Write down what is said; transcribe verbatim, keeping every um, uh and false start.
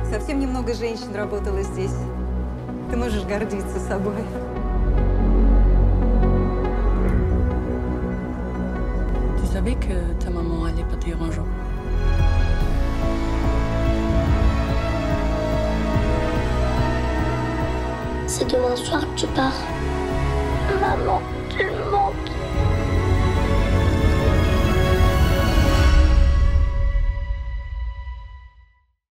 Совсем немного женщин работало здесь. Ты можешь гордиться собой. Tu savais que ta maman allait partir un jour? C'est demain soir que tu pars. Maman.